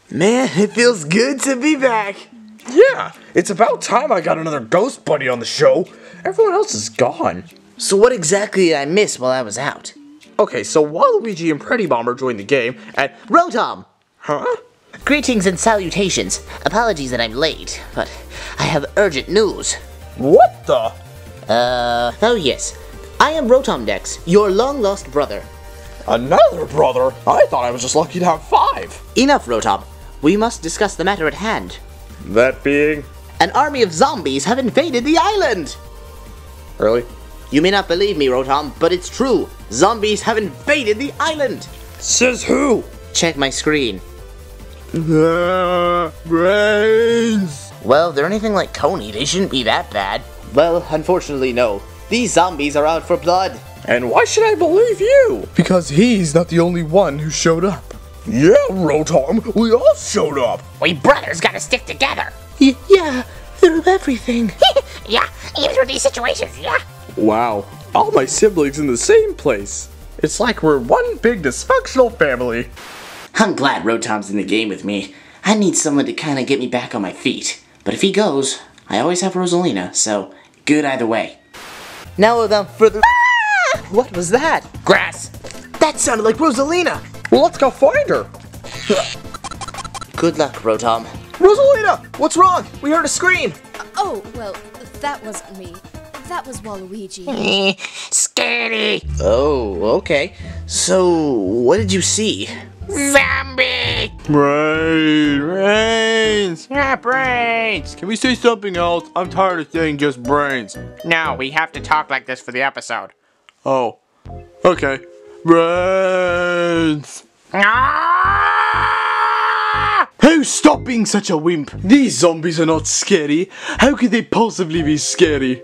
Man, it feels good to be back. Yeah, it's about time I got another ghost buddy on the show. Everyone else is gone. So what exactly did I miss while I was out? Okay, so Waluigi and Pretty Bomber joined the game, and... Rotom! Huh? Greetings and salutations. Apologies that I'm late, but I have urgent news. What the? Oh yes. I am Rotomdex, your long-lost brother. Another brother? I thought I was just lucky to have 5. Enough, Rotom. We must discuss the matter at hand. That being? An army of zombies have invaded the island! Really? You may not believe me, Rotom, but it's true. Zombies have invaded the island! Says who? Check my screen. Brains! Well, if they're anything like Coney, they shouldn't be that bad. Well, unfortunately, no. These zombies are out for blood. And why should I believe you? Because he's not the only one who showed up. Yeah, Rotom, we all showed up. We brothers gotta stick together. Yeah, through everything. Yeah, even through these situations, yeah. Wow, all my siblings in the same place. It's like we're one big dysfunctional family. I'm glad Rotom's in the game with me. I need someone to kind of get me back on my feet. But if he goes, I always have Rosalina, so good either way. Now without further... Ah! What was that? Grass. That sounded like Rosalina! Well, let's go find her. Good luck, Rotom. Rosalina, what's wrong? We heard a scream. Oh, well, that wasn't me. That was Waluigi. Scary. Oh, okay. So, what did you see? Zombie. Brains! Yeah, brains. Can we say something else? I'm tired of saying just brains. No, we have to talk like this for the episode. Oh. Okay. Brains! Ah! Hey, stop being such a wimp! These zombies are not scary. How could they possibly be scary?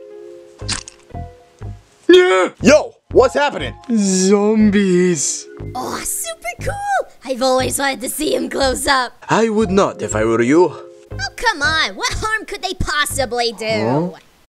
Yeah! Yo, what's happening? Zombies! Oh, super cool! I've always wanted to see him close up. I would not if I were you. Oh, come on. What harm could they possibly do? Huh?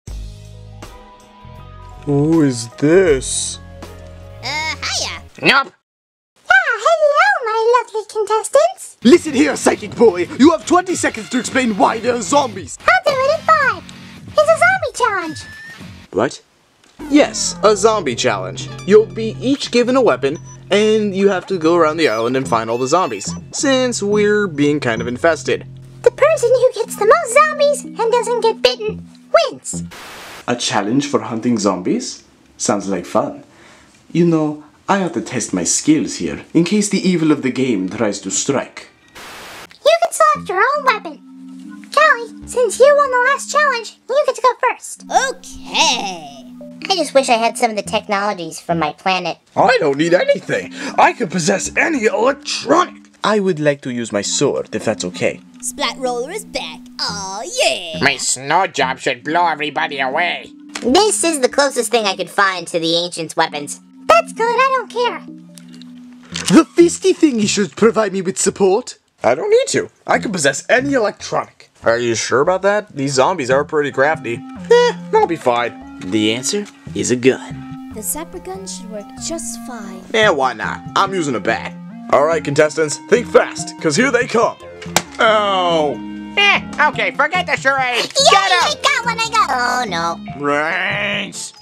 Who is this? Hiya. Nope. Hello, my lovely contestants. Listen here, psychic boy. You have 20 seconds to explain why there are zombies. I'll do it in 5. It's a zombie challenge. What? Yes, a zombie challenge. You'll be each given a weapon, and you have to go around the island and find all the zombies, since we're being kind of infested. The person who gets the most zombies and doesn't get bitten wins. A challenge for hunting zombies? Sounds like fun. You know, I ought to test my skills here, in case the evil of the game tries to strike. You can select your own weapon. Callie, since you won the last challenge, you get to go first. Okay. I just wish I had some of the technologies from my planet. I don't need anything. I can possess any electronic. I would like to use my sword, if that's okay. Splat Roller is back. Oh yeah. My snow job should blow everybody away. This is the closest thing I could find to the ancients' weapons. That's good, I don't care. The fisty thingy should provide me with support. I don't need to. I can possess any electronic. Are you sure about that? These zombies are pretty crafty. I'll be fine. The answer is a gun. The zapper gun should work just fine. Why not? I'm using a bat. Alright, contestants, think fast, because here they come. Ow! Okay, forget the charade. Yeah, I got one, Oh no. Brains.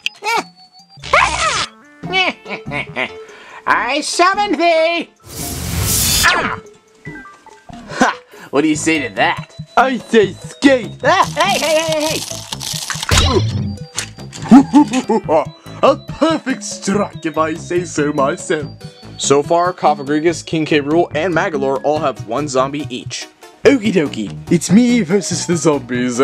I summoned thee. Ah! Ha! What do you say to that? I say skate. Hey! A perfect strike if I say so myself. So far, Kafagrigus, King K. Rool, and Magalore all have 1 zombie each. Okie dokie, it's me versus the zombies.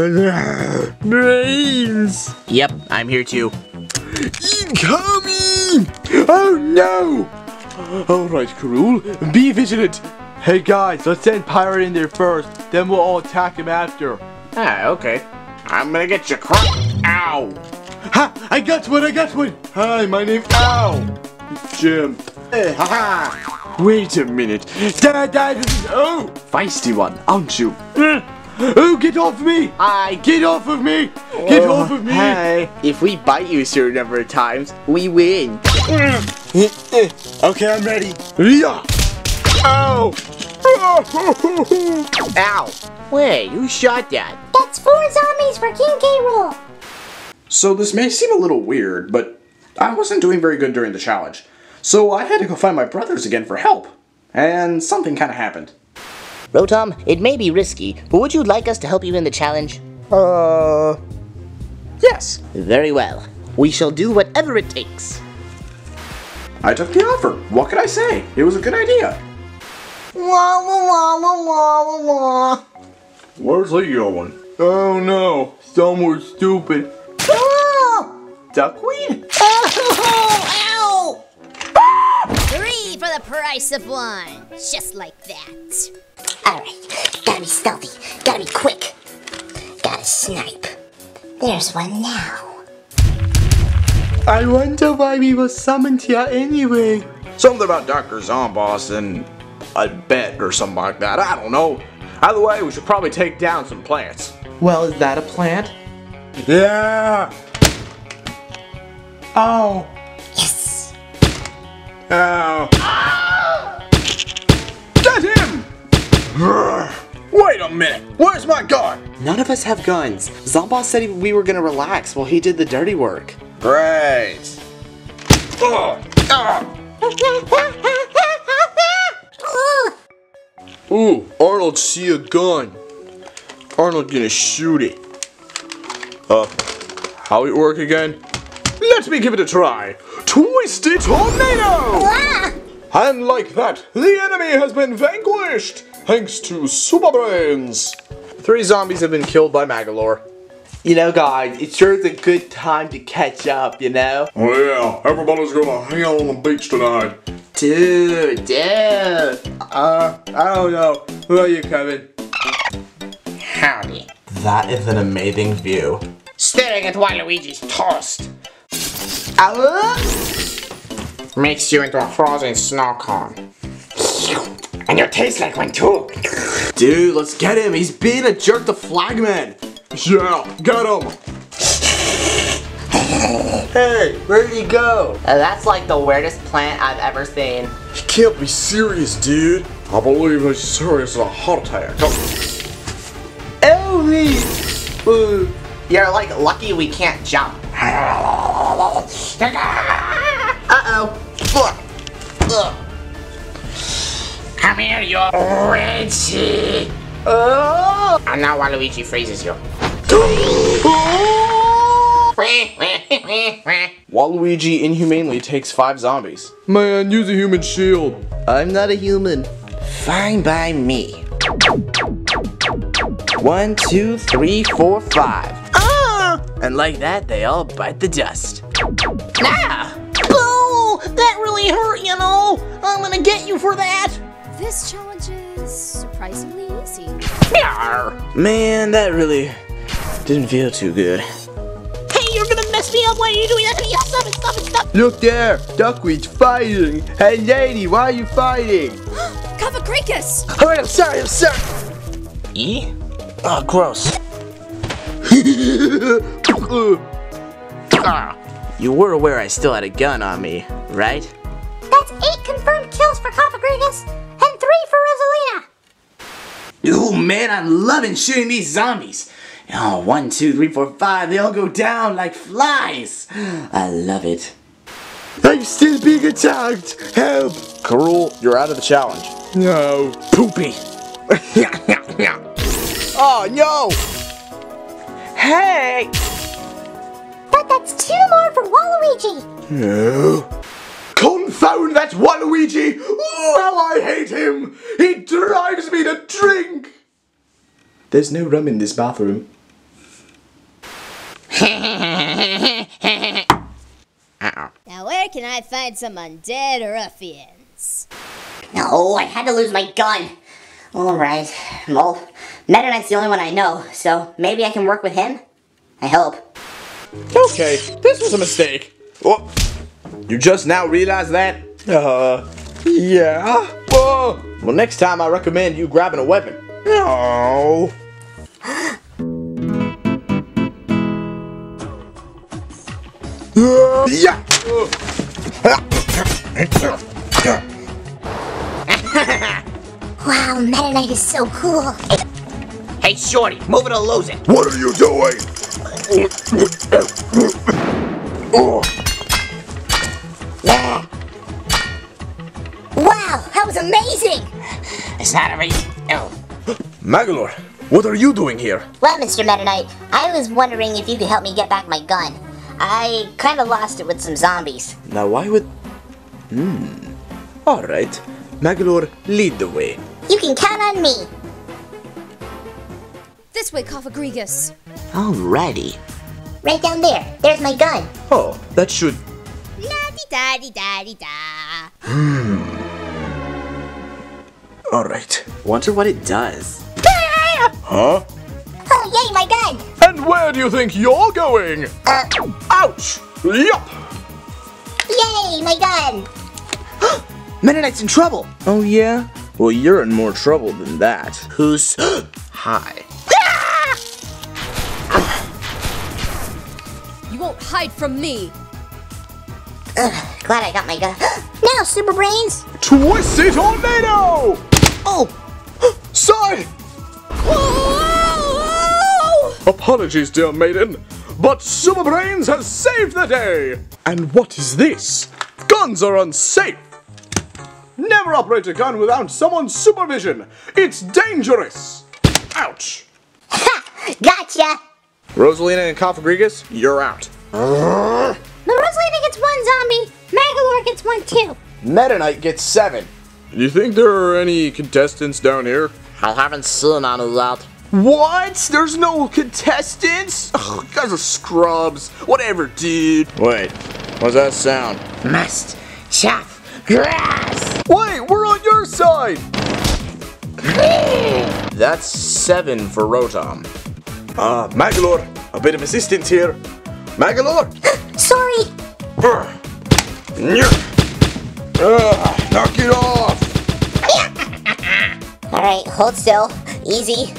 Brains! Yep, I'm here too. Incoming! Oh no! Alright, Karul, be vigilant. Hey guys, let's send Pirate in there first, then we'll all attack him after. Okay. I'm gonna get you crunk. Ow! Ha! I got one! Hi, my name's Ow! It's Jim. Haha! Wait a minute. Oh! Feisty one, aren't you? Oh, get off me! Get off of me! Get off of me! Hey, if we bite you a certain number of times, we win. Okay, I'm ready. Yeah! Ow! Ow! Wait, who shot that? That's 4 zombies for King K. Rool. So this may seem a little weird, but I wasn't doing very good during the challenge. So I had to go find my brothers again for help. And something kind of happened. Rotom, it may be risky, but would you like us to help you in the challenge? Yes. Very well. We shall do whatever it takes. I took the offer. What could I say? It was a good idea. Where's he going? Oh no, somewhere stupid. Duckweed? Ow! 3 for the price of 1. Just like that. Alright, gotta be stealthy, gotta be quick. Gotta snipe. There's one now. I wonder why we were summoned here anyway. Something about Dr. Zomboss and a bet or something like that. I don't know. Either way, we should probably take down some plants. Well, is that a plant? Yeah! Oh. Yes. Ow. Get him! Wait a minute. Where's my gun? None of us have guns. Zomboss said we were gonna relax while he did the dirty work. Great. Ooh, Arnold see a gun. Arnold gonna shoot it. How it work again? Let me give it a try. Twisted Tornado! And like that, the enemy has been vanquished, thanks to Super Brains. 3 zombies have been killed by Magalore. You know, guys, it sure is a good time to catch up, you know? Oh yeah, everybody's gonna hang out on the beach tonight. Dude. I don't know. Who are you, Kevin? Howdy. That is an amazing view. Staring at Waluigi's toast. Makes you into a frozen snow cone. And you taste like one too. Dude, let's get him. He's being a jerk to Flagman. Yeah, get him! Hey, where'd he go? That's like the weirdest plant I've ever seen. You can't be serious, dude. I believe he's serious as a heart attack. Ellie! You're like lucky we can't jump. Uh-oh. Come here, you Reggie. Oh! And now Waluigi freezes you. Waluigi inhumanely takes 5 zombies. Man, use a human shield. I'm not a human. Fine by me. 1, 2, 3, 4, 5. And like that, they all bite the dust. Ah! Oh, that really hurt, you know. I'm gonna get you for that. This challenge is surprisingly easy. Man, that really didn't feel too good. Hey, you're gonna mess me up. Why are you doing that to me? Stop it, stop it, stop. Look there, Duckweed's fighting. Hey lady, why are you fighting? Kavakrikis! Alright, I'm sorry. E? Oh, gross. You were aware I still had a gun on me, right? That's 8 confirmed kills for Kavakrikis and 3 for Rosalina. Oh man, I'm loving shooting these zombies. Oh, 1, 2, 3, 4, 5. They all go down like flies. I love it. I'm still being attacked. Help! Karul, you're out of the challenge. No. Poopy. Oh no! Hey! But that's 2 more for Waluigi. No. Confound that Waluigi! Oh, how I hate him! He drives me to drink! There's no rum in this bathroom. Now where can I find some undead ruffians? No, I had to lose my gun. Alright, well, Meta Knight's the only one I know, so maybe I can work with him? I hope. Okay, this was a mistake. Oh, you just now realize that? Yeah. Whoa. Well, next time I recommend you grabbing a weapon. No. Yeah. Wow, Meta Knight is so cool. Hey, Shorty, move it or lose it. What are you doing? Wow, that was amazing! It's not a race. Oh. Magalor, what are you doing here? Well, Mr. Meta Knight, I was wondering if you could help me get back my gun. I kinda lost it with some zombies. Now why would... Alright. Magalor, lead the way. You can count on me. This way, Coffagrigus. Alrighty. Right down there. There's my gun. Oh, that should... La-di-da-di-da-di-da. Alright. Wonder what it does. Huh? Oh, yay, my gun! And where do you think you're going? Ouch! Yup! Yay, my gun! Meta Knight's in trouble. Oh yeah? Well, you're in more trouble than that. Who's... Hi. You won't hide from me. Glad I got my gun. Now, Super Brains! Twisty Tornado! Oh! Side! Apologies, dear maiden, but Super Brains has saved the day! And what is this? Guns are unsafe! Never operate a gun without someone's supervision! It's dangerous! Ouch! Ha! Gotcha! Rosalina and Coffagrigus, you're out. The Rosalina gets one zombie. Magalor gets one too. Meta Knight gets 7. Do you think there are any contestants down here? I haven't seen any yet. What? There's no contestants? Ugh, you guys are scrubs. Whatever, dude. Wait, what's that sound? Must chaff grass. Wait, we're on your side! That's 7 for Rotom. Magalor, a bit of assistance here. Magalor! Sorry. Knock it off! Alright, hold still. Easy.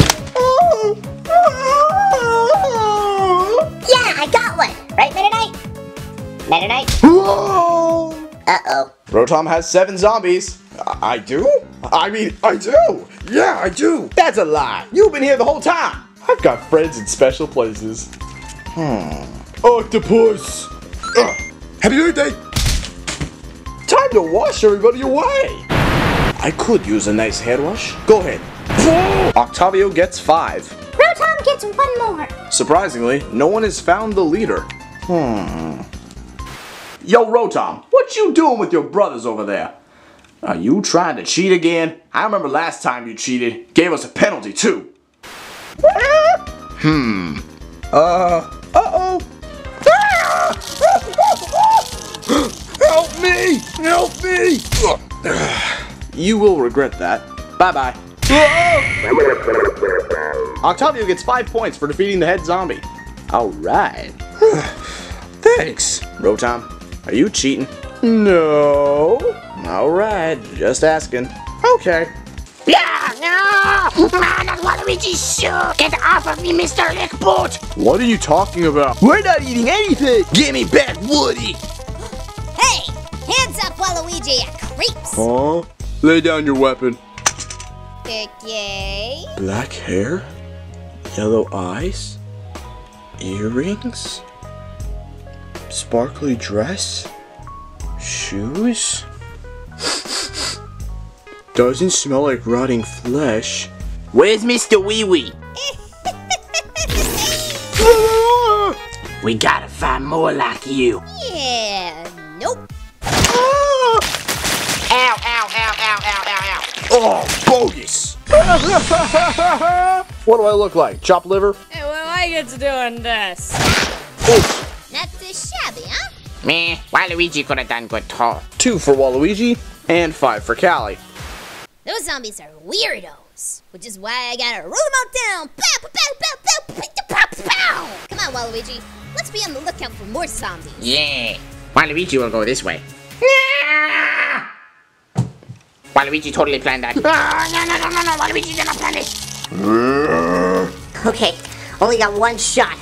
Yeah, I got one! Right, Meta Knight? Meta Knight? Uh-oh. Rotom has 7 zombies. I do? I mean, I do! Yeah, I do! That's a lie! You've been here the whole time! I've got friends in special places. Octopus! Happy birthday! Time to wash everybody away! I could use a nice hair wash. Go ahead. Octavio gets 5. Rotom gets one more. Surprisingly, no one has found the leader. Yo, Rotom, what you doing with your brothers over there? Are you trying to cheat again? I remember last time you cheated. Gave us a penalty, too. Uh-oh. Help me! Help me! You will regret that. Bye-bye. Octavio gets 5 points for defeating the head zombie. Alright. Thanks. Rotom, are you cheating? No. Alright, just asking. Okay. Yeah, no! Not Waluigi's shoe! Get off of me, Mr. Lickboot! What are you talking about? We're not eating anything! Give me back Woody! Hey! Hands up, Waluigi, you creeps! Huh? Lay down your weapon. Yay! Black hair? Yellow eyes? Earrings? Sparkly dress? Shoes? Doesn't smell like rotting flesh. Where's Mr. Wee Wee? We gotta find more like you. Yeah, nope. Ow, ow, ow, ow, ow, ow, ow. Oh, bogus! What do I look like? Chopped liver? Hey, what do I get to doing this? Oops. Not too shabby, huh? Meh, Waluigi could have done good too. 2 for Waluigi, and 5 for Callie. Those zombies are weirdos, which is why I gotta roll them all down. Pow, pow, pow, pow, pow, pow, pow, pow. Come on, Waluigi. Let's be on the lookout for more zombies. Yeah, Waluigi will go this way. Waluigi totally planned that. No, Waluigi did not plan this. Okay, only got one shot.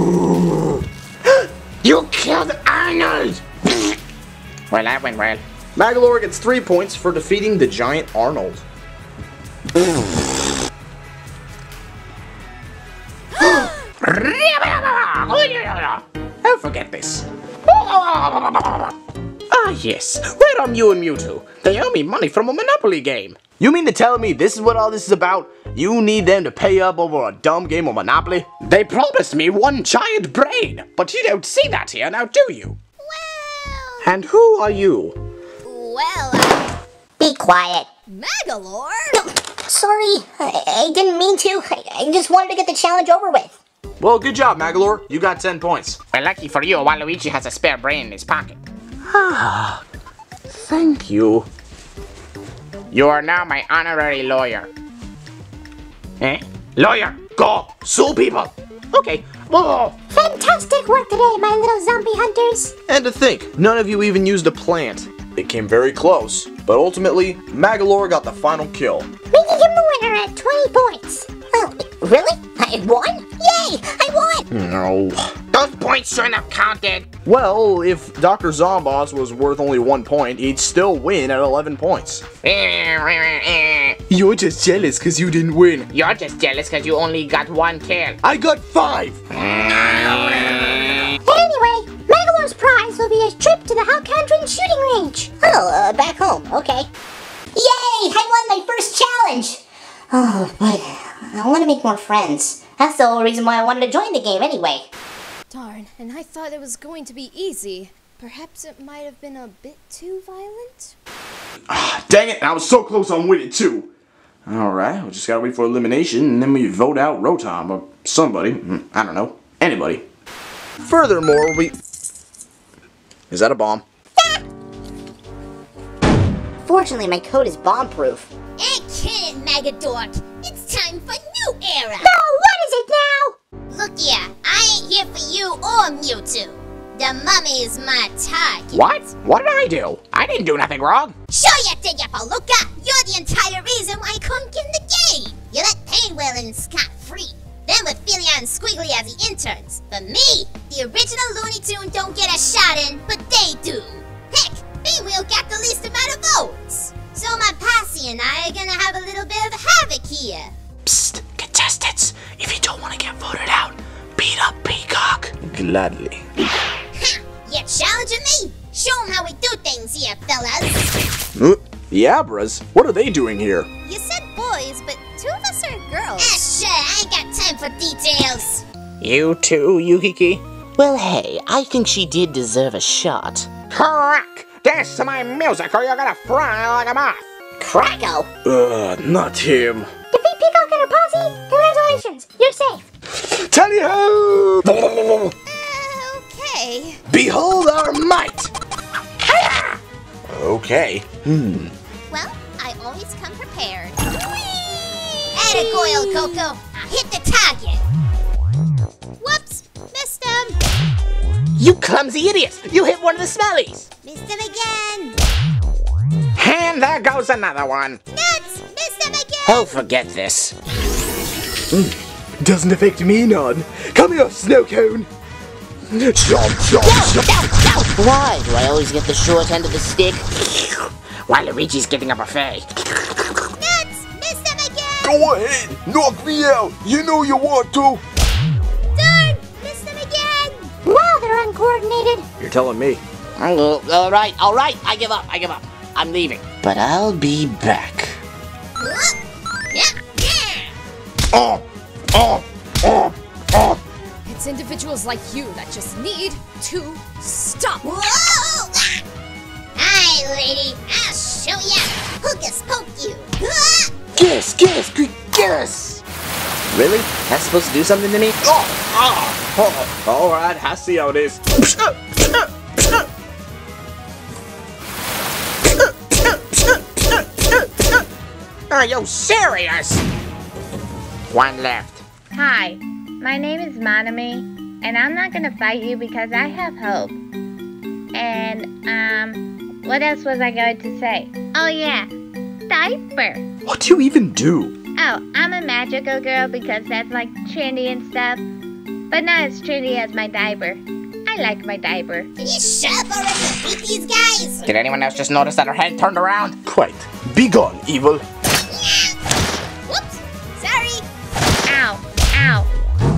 You killed Arnold! Well, that went well. Magolor gets 3 points for defeating the giant Arnold. I'll forget this. Ah, yes. Where are Mew and Mewtwo? They owe me money from a Monopoly game. You mean to tell me this is what all this is about? You need them to pay up over a dumb game of Monopoly? They promised me one giant brain, but you don't see that here, now do you? Well, And who are you? Be quiet. Magalore? Sorry, I didn't mean to. I just wanted to get the challenge over with. Well, good job, Magolor. You got 10 points. Well, lucky for you, Waluigi has a spare brain in his pocket. Thank you. You are now my honorary lawyer. Eh? Lawyer, go! Sue people! Okay. Whoa! Fantastic work today, my little zombie hunters. And to think, none of you even used a plant. It came very close, but ultimately, Magolor got the final kill. We can give the winner at 20 points. Oh, really? I won? Yay! I won! No. Those points shouldn't have counted. Well, if Dr. Zomboss was worth only 1 point, he'd still win at 11 points. You're just jealous because you didn't win. You're just jealous because you only got 1 kill. I got 5! But anyway, Magalor's prize will be a trip to the Halcandron shooting range. Oh, back home, okay. Yay! I won my first challenge! Oh, but I want to make more friends. That's the whole reason why I wanted to join the game anyway. Darn, and I thought it was going to be easy. Perhaps it might have been a bit too violent? Dang it, I was so close on winning too. Alright, we just gotta wait for elimination and then we vote out Rotom or somebody. I don't know. Anybody. Furthermore, Is that a bomb? Fortunately, my code is bomb-proof. Excellent, Magadork. It's time for new era. No, what is it now? Look here, I ain't here for you or Mewtwo. The mummy is my target. What? What did I do? I didn't do nothing wrong. Sure you did, you palooka. You're the entire reason why I couldn't get in the game. You let Painwell in scot-free. Then with Philia and Squiggly as the interns. But me, the original Looney Tune don't get a shot in, but they do. Heck, Painwheel got the least amount of votes. So my posse and I are gonna have a little bit of havoc here. Psst, contestants, if you don't want to get voted out, beat up Peacock. Gladly. You challenging me? Show 'em how we do things here, fellas. The Abras? What are they doing here? You said boys, but 2 of us are girls. Ah, shit, I ain't got time for details. You too, Yukiki? Well, hey, I think she did deserve a shot. Crack! Dance to my music or you're gonna fry like a moth. Cracko! Not him. Defeat Peacock and her posse? Congratulations, you're safe. Tally ho! Okay. Behold our might! Okay. Well, I always come prepared. Attaboy, old Coco. I hit the target. Whoops, missed him. You clumsy idiot! You hit one of the smellies! Missed him again. And there goes another one. Nuts, missed him again. Oh, forget this. Doesn't affect me none. Come here, snow cone. Chomp, chomp, chomp. Why do I always get the short end of the stick? Waluigi's getting a buffet. Nuts, missed him again. Go ahead, knock me out. You know you want to. Darn, missed him again. Wow, they're uncoordinated. You're telling me. Alright, I give up. I'm leaving. But I'll be back. Yeah. It's individuals like you that just need to stop. Whoa! Hi, lady. I'll show ya. Hocus poke you. Get us! Really? That's supposed to do something to me? Alright, I see how it is. Are you serious? One left. Hi, my name is Monami, and I'm not gonna fight you because I have hope. And, what else was I going to say? Oh yeah, diaper. What do you even do? Oh, I'm a magical girl because that's like trendy and stuff, but not as trendy as my diaper. I I like my diaper. Can you shut up already and beat these guys? Did anyone else just notice that her head turned around? Quite. Be gone, evil. Whoops. Sorry. Ow. Ow.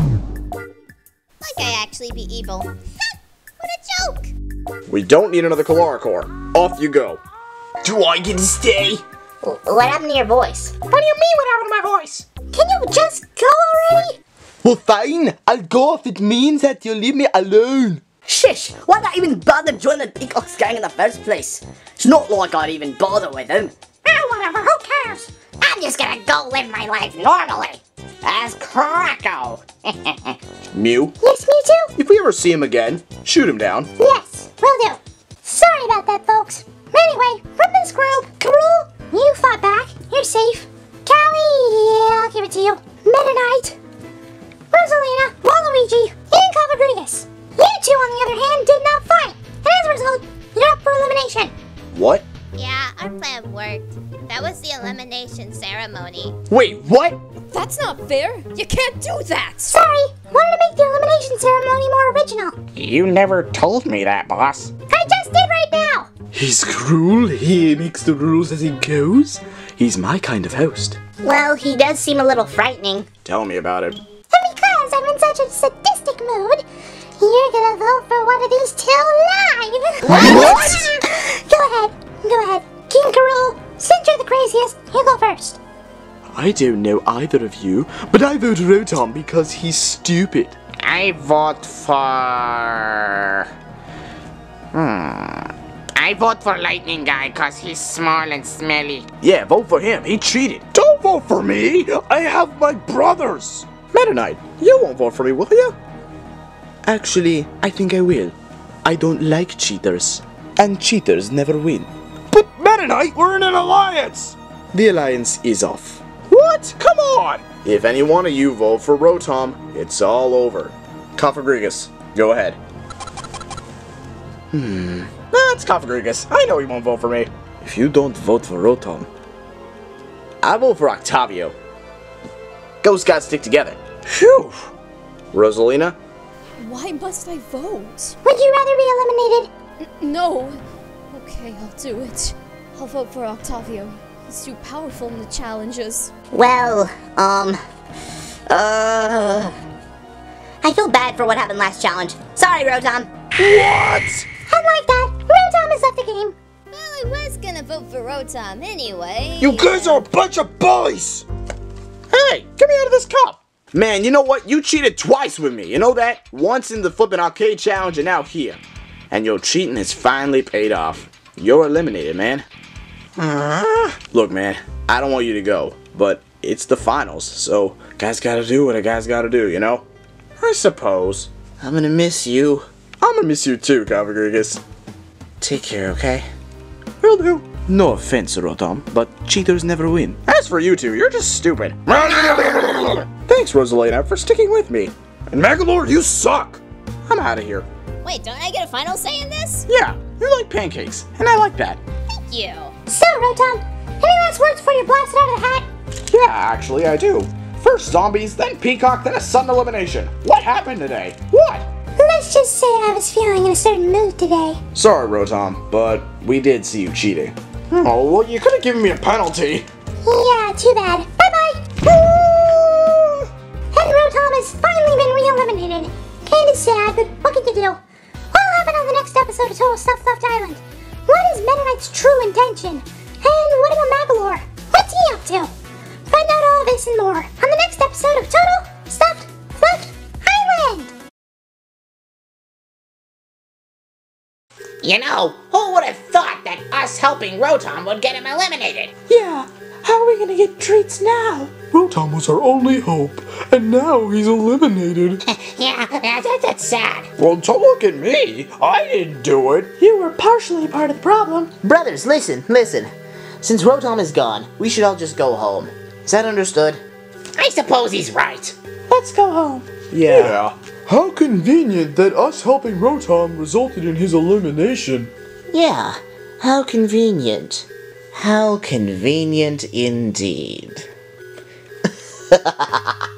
Like I actually be evil. What a joke. We don't need another Kalara core. Off you go. Do I get to stay? What happened to your voice? What do you mean what happened to my voice? Can you just go already? Well, fine. I'll go if it means that you'll leave me alone. Shish, why'd I even bother joining the Peacock's gang in the first place? It's not like I'd even bother with him. Whatever, who cares? I'm just gonna go live my life normally. As Krakow. Mew, Yes, Mewtwo? if we ever see him again, shoot him down. Yes, will do. Sorry about that, folks. Anyway, from this group, Karul, you fought back. You're safe. Callie, yeah, I'll give it to you. Meta Knight, Rosalina, Waluigi, and Cavagrigus. You two, on the other hand, did not fight. And as a result, you're up for elimination. What? Yeah, our plan worked. That was the elimination ceremony. Wait, what? That's not fair. You can't do that. Sorry, wanted to make the elimination ceremony more original. You never told me that, boss. I just did right now. He's cruel. He makes the rules as he goes. He's my kind of host. Well, he does seem a little frightening. Tell me about it. And because I'm in such a sadistic mood, you're gonna vote for one of these two live. What? Go ahead. King Karul, since you're the craziest, you go first. I don't know either of you, but I vote Rotom because he's stupid. I vote for... I vote for Lightning Guy because he's small and smelly. Yeah, vote for him. He cheated. Don't vote for me. I have my brothers. Meta Knight, you won't vote for me, will you? Actually, I think I will. I don't like cheaters. And cheaters never win. But Meta Knight, we're in an alliance. The alliance is off. What? Come on. If any one of you vote for Rotom, it's all over. Cofagrigus, go ahead. That's Cofagrigus. I know he won't vote for me. If you don't vote for Rotom, I vote for Octavio. Ghosts gotta stick together. Phew. Rosalina? Why must I vote? Would you rather be eliminated? No. Okay, I'll do it. I'll vote for Octavio. He's too powerful in the challenges. Well, I feel bad for what happened last challenge. Sorry, Rotom. What? Unlike that, Rotom has left the game. Well, I was gonna vote for Rotom anyway. You guys are a bunch of bullies! Hey, get me out of this cup! Man, you know what? You cheated twice with me. You know that? Once in the flippin' arcade challenge and now here. And your cheating has finally paid off. You're eliminated, man. Look, man, I don't want you to go, but it's the finals, so guys gotta do what a guy's gotta do, you know? I suppose. I'm gonna miss you. I'm gonna miss you too, Cavagrigus. Take care, okay? Will do. no offense, Rotom, but cheaters never win. As for you two, you're just stupid. Thanks, Rosalina, for sticking with me. And Magalore, you suck. I'm out of here. Wait, don't I get a final say in this? Yeah, you like pancakes, and I like that. Thank you. So, Rotom, any last words before you blast it out of the hat? Yeah, actually, I do. First zombies, then peacock, then a sudden elimination. What happened today? What? Let's just say I was feeling in a certain mood today. Sorry, Rotom, but we did see you cheating. Oh, well, you could have given me a penalty. Yeah, too bad. Bye-bye. And Rotom has finally been re-eliminated. Kinda sad, but what can you do? What'll happen on the next episode of Total Stuff Fluffed Island? What is Meta Knight's true intention? And what about Magalore? What's he up to? Find out all this and more on the next episode of Total Stuffed Fluffed Island! You know, who would have thought that us helping Rotom would get him eliminated? Yeah, how are we gonna get treats now? Rotom was our only hope, and now he's eliminated. Yeah, that's sad. Well, don't look at me. I didn't do it. You were partially part of the problem. Brothers, listen. Since Rotom is gone, we should all just go home. Is that understood? I suppose he's right. Let's go home. Yeah. How convenient that us helping Rotom resulted in his elimination. Yeah, how convenient. How convenient indeed.